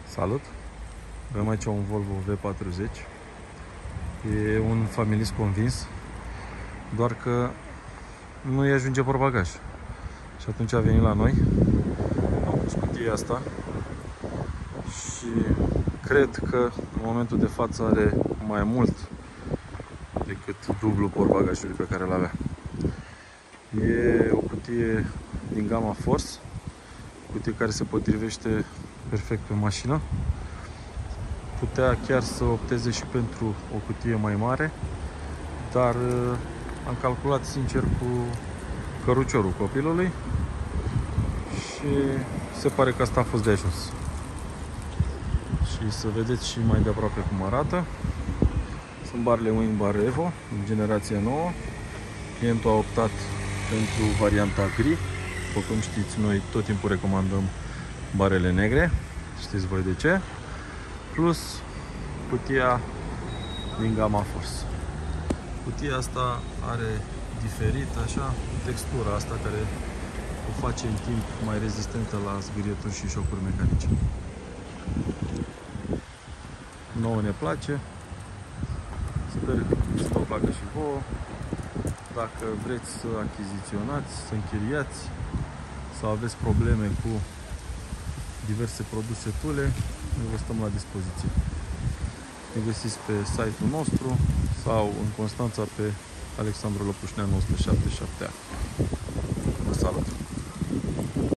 Salut! Avem aici un Volvo V40. E un familist convins, doar că nu îi ajunge portbagaj. Și atunci a venit la noi. Am pus cutia asta și cred că în momentul de față are mai mult decât dublu portbagajului pe care îl avea. E o cutie din gama Force, cutie care se potrivește perfect pe mașină. Putea chiar să opteze și pentru o cutie mai mare, dar am calculat sincer cu căruciorul copilului și se pare că asta a fost de ajuns. Și să vedeți și mai de aproape cum arată. Sunt barele Wing Bar Evo, generația nouă. Clientul a optat pentru varianta gri. După cum știți, noi tot timpul recomandăm barele negre. Știți voi de ce? Plus cutia din gama Force. Cutia asta are diferit așa textura asta care o face în timp mai rezistentă la zgârieturi și șocuri mecanice. Nouă ne place. Sper să vă placă și vouă. Dacă vreți să achiziționați, să închiriați sau aveți probleme cu diverse produse Thule, noi vă stăm la dispoziție. Ne găsiți pe site-ul nostru sau în Constanța pe Alexandru Lăpușneanu 177A. Vă salut!